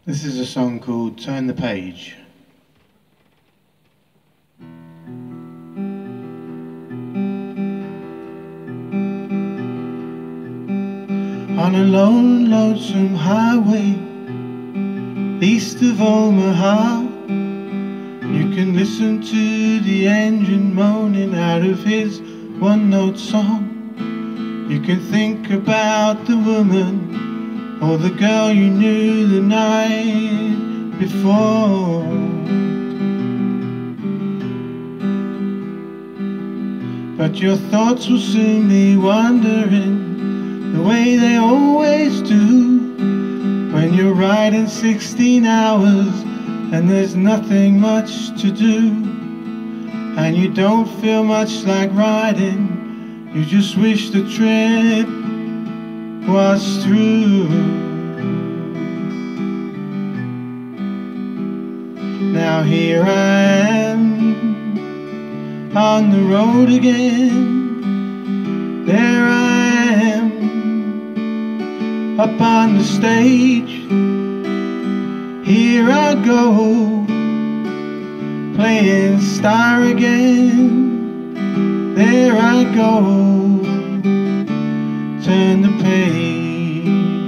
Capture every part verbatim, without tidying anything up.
This is a song called Turn the Page. On a lone, lonesome highway east of Omaha, you can listen to the engine moaning out of his one-note song. You can think about the woman or the girl you knew the night before. But your thoughts will soon be wandering the way they always do when you're riding sixteen hours and there's nothing much to do, and you don't feel much like riding. You just wish the trip was through. Now here I am on the road again. There I am up on the stage. Here I go playing star again. There I go, turn the page.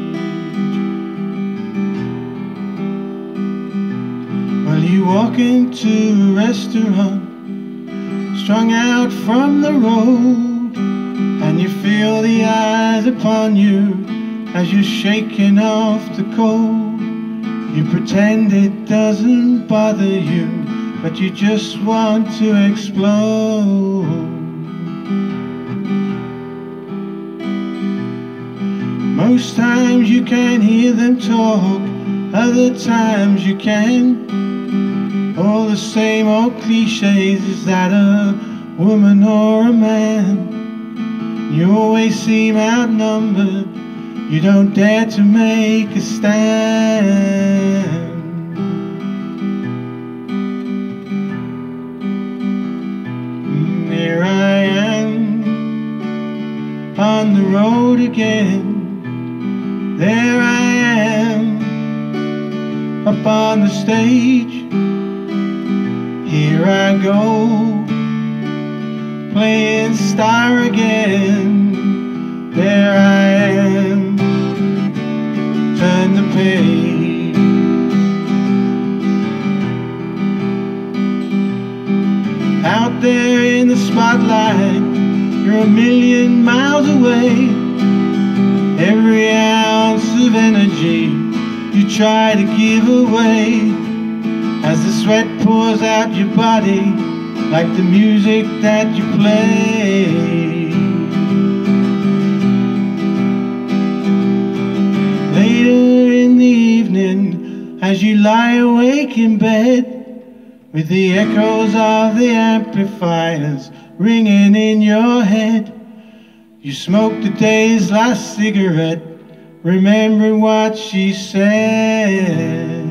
Well, you walk into a restaurant, strung out from the road, and you feel the eyes upon you as you're shaking off the cold. You pretend it doesn't bother you, but you just want to explode. Most times you can't hear them talk, other times you can. All the same old cliches, is that a woman or a man? You always seem outnumbered, you don't dare to make a stand. And here I am on the road again. There I am up on the stage. Here I go playing star again. There I am, turn the page. Out there in the spotlight, you're a million miles away. Every ounce of energy you try to give away as the sweat pours out your body like the music that you play. Later in the evening, as you lie awake in bed, with the echoes of the amplifiers ringing in your head, you smoke the day's last cigarette, remembering what she said.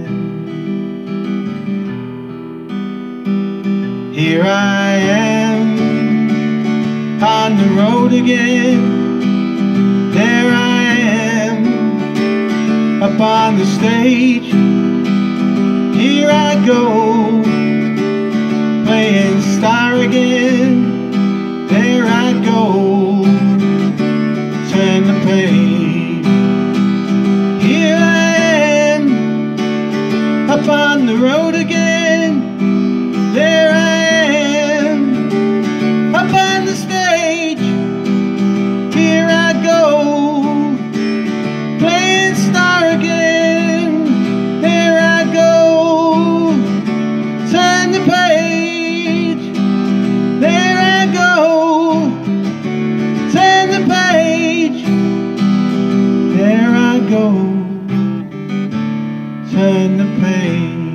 Here I am on the road again. There I am up on the stage. Here I go playing star again. There I go, turn the page. Here I am up on the road again. There I am up on the stage. Here I go playing star again. There I go, turn the page. There I go, turn the page. There I go, turn the page.